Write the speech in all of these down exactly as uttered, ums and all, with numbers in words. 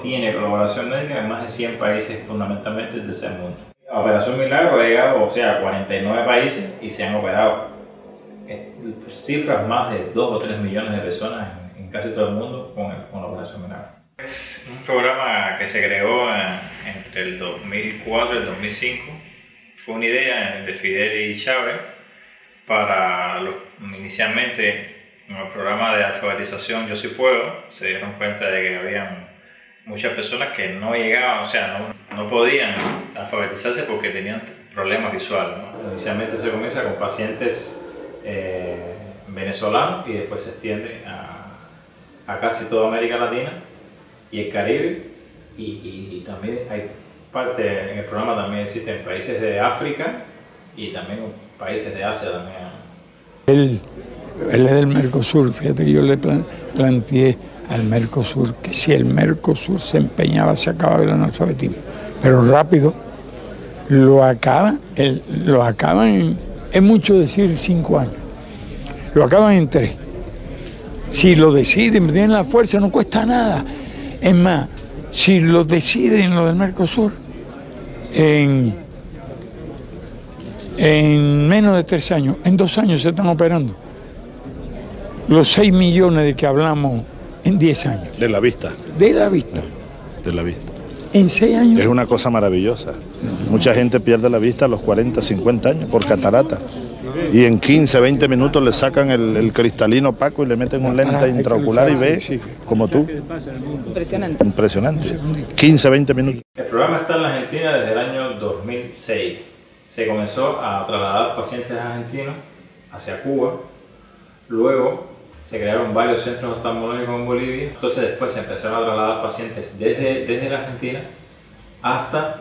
tiene colaboración médica en más de cien países, fundamentalmente del tercer mundo. La Operación Milagro ha llegado, o sea, a cuarenta y nueve países y se han operado eh, cifras más de dos o tres millones de personas en, en casi todo el mundo con, el, con la Operación Milagro. Es un programa que se creó en, entre el dos mil cuatro y el dos mil cinco. Fue una idea de Fidel y Chávez para los, inicialmente en el programa de alfabetización Yo Sí Puedo. Se dieron cuenta de que habían muchas personas que no llegaban, o sea, no, no podían alfabetizarse porque tenían problemas visuales, ¿no? Inicialmente se comienza con pacientes eh, venezolanos y después se extiende a, a casi toda América Latina y el Caribe, y, y, y también hay parte en el programa, también existen países de África y también países de Asia también. Él, él es del Mercosur. Fíjate que yo le plan, planteé al Mercosur que si el Mercosur se empeñaba se acababa el analfabetismo, pero rápido lo acaban, el, lo acaban en, es mucho decir cinco años, lo acaban en tres. Si lo deciden, tienen la fuerza, no cuesta nada. Es más, si lo deciden lo del Mercosur, en, en menos de tres años, en dos años se están operando los seis millones de que hablamos en diez años. De la vista. De la vista. De la vista. En seis años. Es una cosa maravillosa. Uh-huh. Mucha gente pierde la vista a los cuarenta, cincuenta años por catarata. Y en quince, veinte minutos le sacan el, el cristalino opaco y le meten un lente ah, intraocular y ve, sí, sí, como tú. Impresionante. Impresionante. quince, veinte minutos. El programa está en la Argentina desde el año dos mil seis. Se comenzó a trasladar pacientes argentinos hacia Cuba. Luego se crearon varios centros oftalmológicos en Bolivia. Entonces después se empezaron a trasladar pacientes desde, desde la Argentina hasta,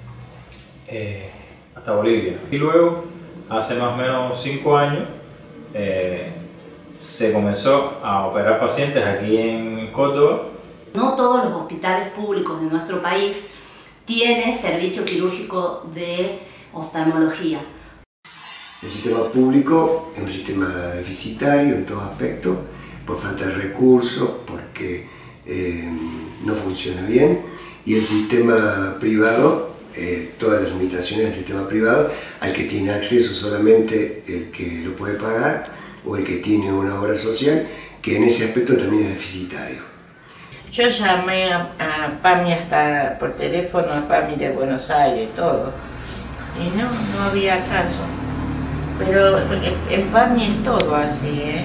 eh, hasta Bolivia. Y luego, hace más o menos cinco años, eh, se comenzó a operar pacientes aquí en Córdoba. No todos los hospitales públicos de nuestro país tienen servicio quirúrgico de oftalmología. El sistema público es un sistema deficitario en todos aspectos, por falta de recursos, porque eh, no funciona bien, y el sistema privado, eh, todas las limitaciones del sistema privado, al que tiene acceso solamente el que lo puede pagar o el que tiene una obra social, que en ese aspecto también es deficitario. Yo llamé a, a PAMI hasta por teléfono, a PAMI de Buenos Aires, todo, y no, no había caso. Pero en PAMI es todo así, ¿eh?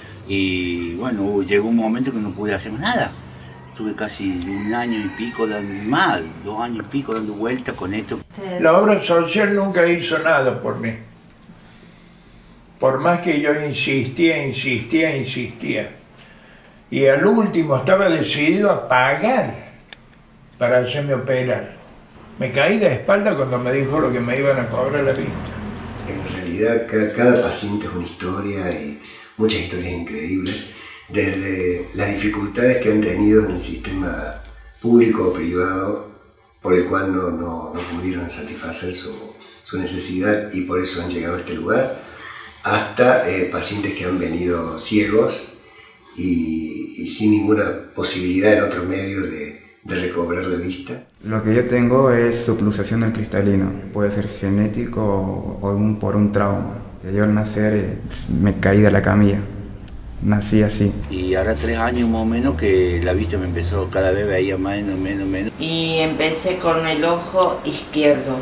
Y bueno, llegó un momento que no pude hacer nada. Estuve casi un año y pico dando mal, dos años y pico dando vueltas con esto. La obra social nunca hizo nada por mí. Por más que yo insistía, insistía, insistía. Y al último estaba decidido a pagar para hacerme operar. Me caí de espalda cuando me dijo lo que me iban a cobrar la vista. En realidad, cada, cada paciente es una historia y muchas historias increíbles, desde las dificultades que han tenido en el sistema público o privado, por el cual no, no, no pudieron satisfacer su, su necesidad y por eso han llegado a este lugar, hasta eh, pacientes que han venido ciegos y, y sin ninguna posibilidad en otro medio de, de recobrar la vista. Lo que yo tengo es subluxación del cristalino, puede ser genético o, o un, por un trauma. Que yo al nacer eh, me caí de la camilla, nací así. Y ahora tres años más o menos que la vista me empezó, cada vez veía menos, menos, menos. Y empecé con el ojo izquierdo.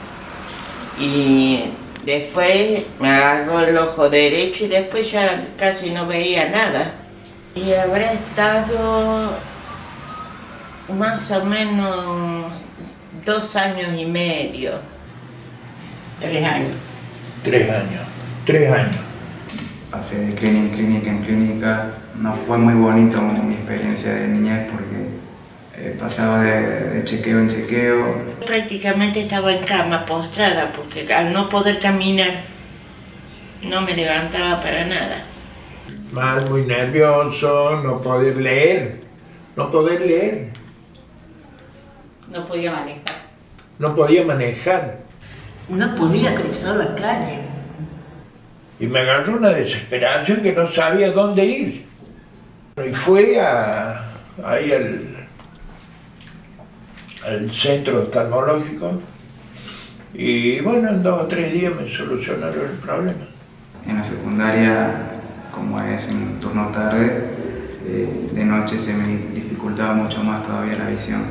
Y después me agarró el ojo derecho y después ya casi no veía nada. Y habrá estado más o menos dos años y medio. Tres años. Tres años. Tres años. Pasé de clínica en clínica en clínica. No fue muy bonito mi experiencia de niñez porque eh, pasaba de, de chequeo en chequeo. Prácticamente estaba en cama, postrada, porque al no poder caminar no me levantaba para nada. Mal, muy nervioso, no poder leer, no poder leer. No podía manejar. No podía manejar. No podía cruzar la calle. Y me agarró una desesperación que no sabía dónde ir. Y fue a, ahí al, al centro oftalmológico y bueno, en dos o tres días me solucionaron el problema. En la secundaria, como es en turno tarde, eh, de noche se me dificultaba mucho más todavía la visión.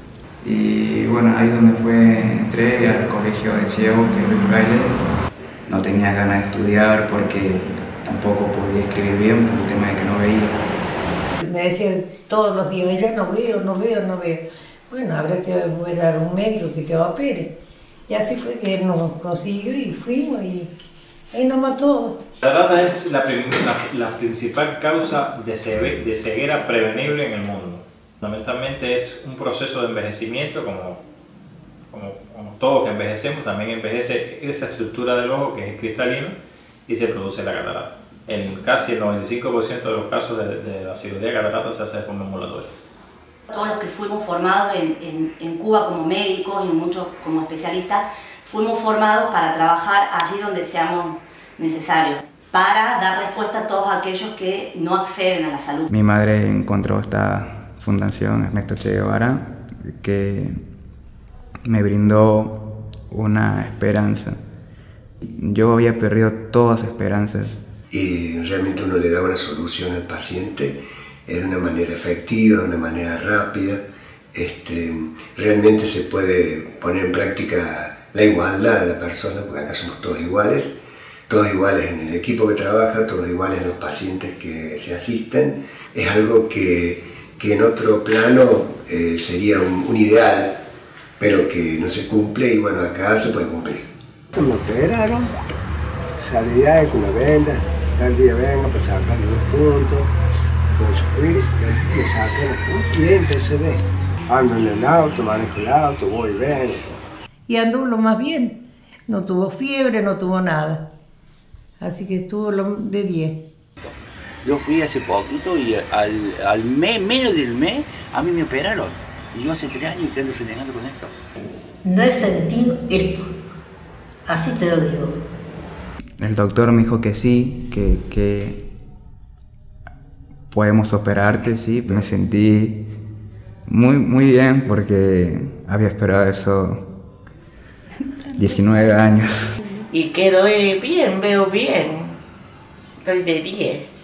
Y bueno, ahí es donde fue, entré al colegio de ciegos, que es el Braille. No tenía ganas de estudiar porque tampoco podía escribir bien por el tema de que no veía. Me decían todos los días, yo no veo, no veo, no veo. Bueno, habrá que buscar un médico que te opere. Y así fue que él nos consiguió y fuimos y ahí nos mató. La catarata es la, la, la principal causa de, ceguera, de ceguera prevenible en el mundo. Fundamentalmente es un proceso de envejecimiento, como, como, como todo que envejecemos, también envejece esa estructura del ojo que es cristalino y se produce la catarata. En casi el noventa y cinco por ciento de los casos de, de la cirugía de catarata se hace de forma ambulatoria. Todos los que fuimos formados en, en, en Cuba como médicos y muchos como especialistas, fuimos formados para trabajar allí donde seamos necesarios, para dar respuesta a todos aquellos que no acceden a la salud. Mi madre encontró esta fundación, Ernesto Che Guevara, que me brindó una esperanza. Yo había perdido todas esperanzas. Y realmente uno le da una solución al paciente de una manera efectiva, de una manera rápida. Este, realmente se puede poner en práctica la igualdad de la persona, porque acá somos todos iguales, todos iguales en el equipo que trabaja, todos iguales en los pacientes que se asisten. Es algo que, que en otro plano eh, sería un, un ideal, pero que no se cumple y bueno, acá se puede cumplir. Me operaron, salí de ahí con una venda, tal día venga para sacarle los puntos. Entonces fui, me saqué los puntos y empecé de ando en el auto, manejo el auto, voy y vengo. Y anduvo lo más bien, no tuvo fiebre, no tuvo nada. Así que estuvo lo de diez. Yo fui hace poquito y al, al mes, medio del mes, a mí me operaron. Y yo hace tres años que ando renegando con esto. No he sentido esto, así te lo digo. El doctor me dijo que sí, que, que podemos operarte, sí. Me sentí muy, muy bien porque había esperado eso diecinueve años. Y quedo bien, veo bien. Estoy de diez.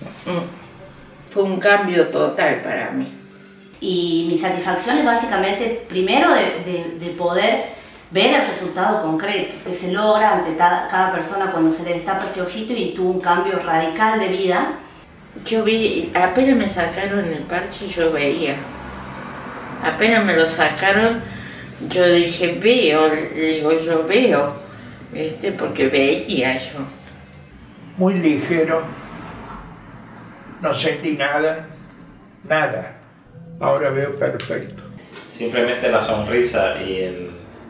Fue un cambio total para mí. Y mi satisfacción es básicamente, primero, de, de, de poder ver el resultado concreto que se logra ante cada, cada persona cuando se le destapa ese ojito y tuvo un cambio radical de vida. Yo vi, apenas me sacaron el parche, yo veía. Apenas me lo sacaron, yo dije, veo, digo, yo veo, ¿viste? Porque veía yo. Muy ligero, no sentí nada, nada. Ahora veo perfecto. Simplemente la sonrisa y, el,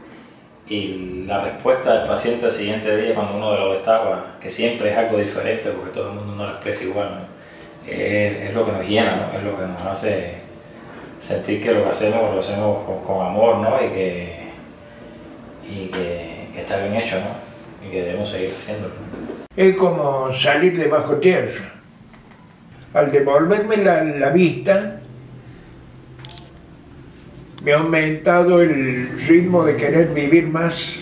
y la respuesta del paciente al siguiente día cuando uno lo destapa, que siempre es algo diferente porque todo el mundo no lo expresa igual, ¿no? es, es lo que nos llena, ¿no? Es lo que nos hace sentir que lo que hacemos lo hacemos con, con amor, ¿no? Y que, y que, que está bien hecho, ¿no? Y que debemos seguir haciéndolo. Es como salir de bajo tierra. Al devolverme la, la vista, me ha aumentado el ritmo de querer vivir más,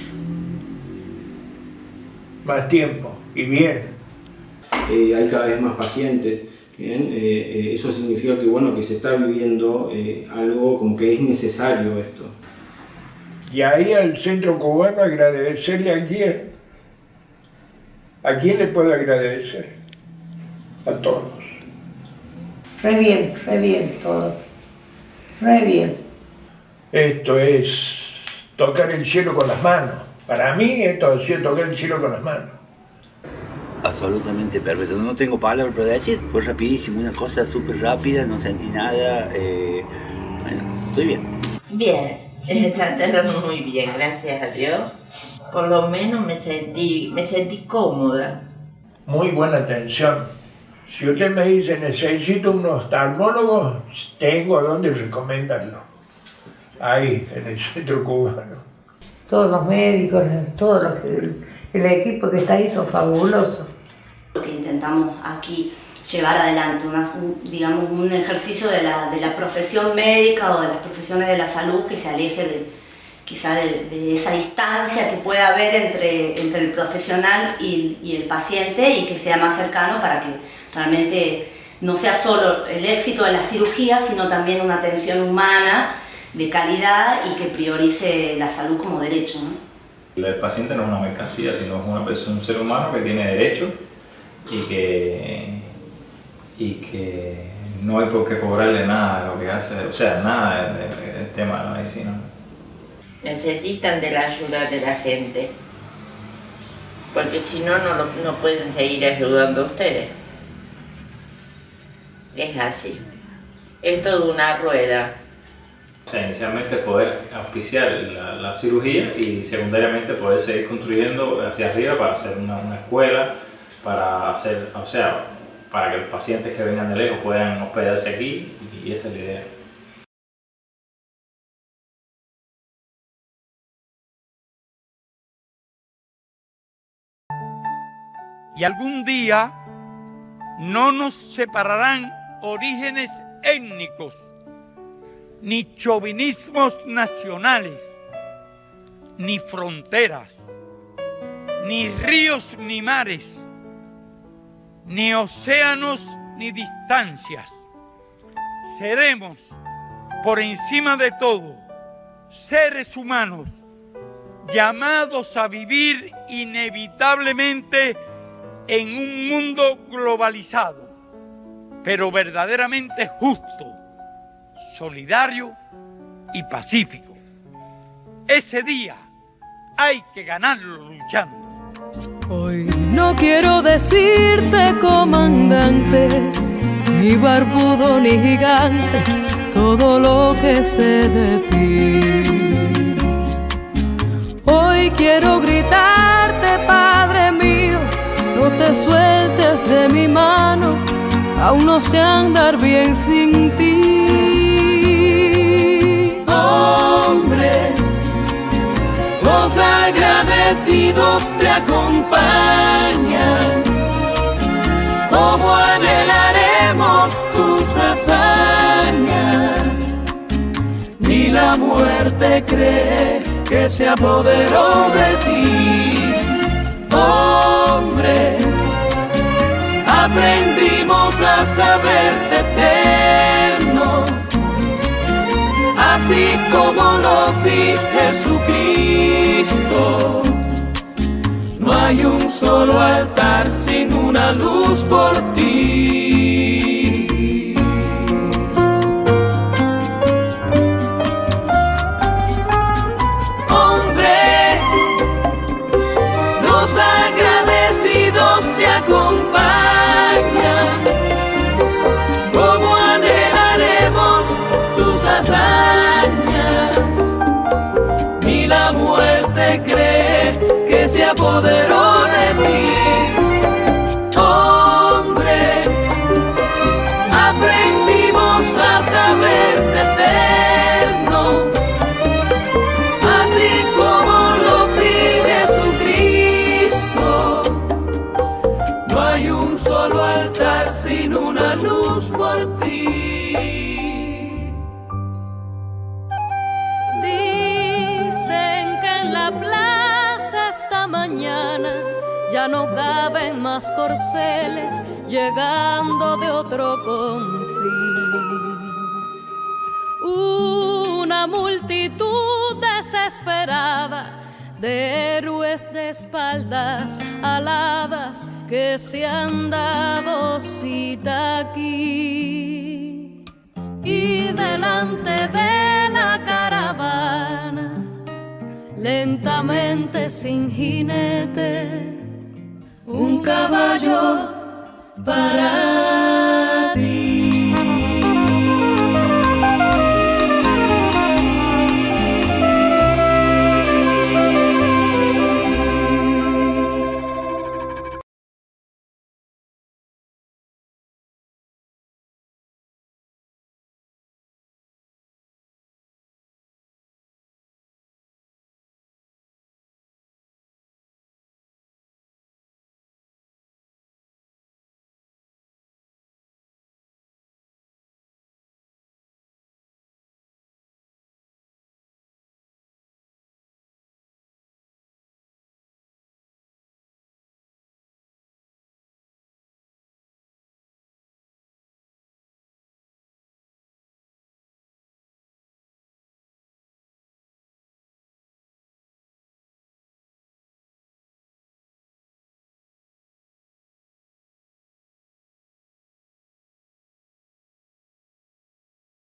más tiempo y bien. Eh, hay cada vez más pacientes, ¿bien? Eh, eh, eso significa que, bueno, que se está viviendo eh, algo como que es necesario esto. Y ahí al Centro Cubano agradecerle a quién. ¿A quién le puedo agradecer? A todos. Re bien, re bien todo. Re bien. Esto es tocar el cielo con las manos. Para mí esto ha sido tocar el cielo con las manos. Absolutamente perfecto. No tengo palabras para decir. Fue rapidísimo, una cosa súper rápida, no sentí nada. Eh, bueno, estoy bien. Bien, eh, trataron muy bien, gracias a Dios. Por lo menos me sentí, me sentí cómoda. Muy buena atención. Si usted me dice necesito un oftalmólogo, tengo a dónde recomendarlo. Ahí, en el Centro Cubano. Todos los médicos, todos los, el, el equipo que está ahí son fabulosos. Lo que intentamos aquí llevar adelante, una, un, digamos, un ejercicio de la, de la profesión médica o de las profesiones de la salud que se aleje de, quizá de, de esa distancia que pueda haber entre, entre el profesional y, y el paciente, y que sea más cercano para que realmente no sea solo el éxito de la cirugía, sino también una atención humana de calidad y que priorice la salud como derecho, ¿no? El paciente no es una mercancía, sino es una persona, un ser humano que tiene derechos y que, y que no hay por qué cobrarle nada de lo que hace, o sea, nada del, del tema de la medicina. Necesitan de la ayuda de la gente, porque si no, no, no pueden seguir ayudando a ustedes. Es así, es toda una rueda. O sea, inicialmente poder auspiciar la, la cirugía y secundariamente poder seguir construyendo hacia arriba para hacer una, una escuela, para hacer, o sea, para que los pacientes que vengan de lejos puedan hospedarse aquí, y esa es la idea. Y algún día no nos separarán orígenes étnicos, ni chauvinismos nacionales, ni fronteras, ni ríos ni mares, ni océanos ni distancias. Seremos, por encima de todo, seres humanos, llamados a vivir inevitablemente en un mundo globalizado, pero verdaderamente justo, solidario y pacífico. Ese día hay que ganarlo luchando. Hoy no quiero decirte, comandante, ni barbudo ni gigante, todo lo que sé de ti. Hoy quiero gritarte, Padre mío, no te sueltes de mi mano, aún no sé andar bien sin ti. Hombre, los agradecidos te acompañan, como anhelaremos tus hazañas. Ni la muerte cree que se apoderó de ti. Hombre, aprendimos a saberte eterno, así como lo vi Jesucristo. No hay un solo altar sin una luz por ti. Hombre, los agradecidos te acompañan, como anhelaremos tus hazañas. Ni la muerte cree que se apoderó de mí. Hombre, aprendimos a saberte eterno, así como lo vi Jesucristo. No hay un solo altar sin una luz por ti. Dicen que en la plaza esta mañana ya no caben más corceles llegando de otro confín. Una multitud desesperada de héroes de espaldas aladas que se han dado cita aquí. Y delante de la caravana, lentamente sin jinete, un caballo para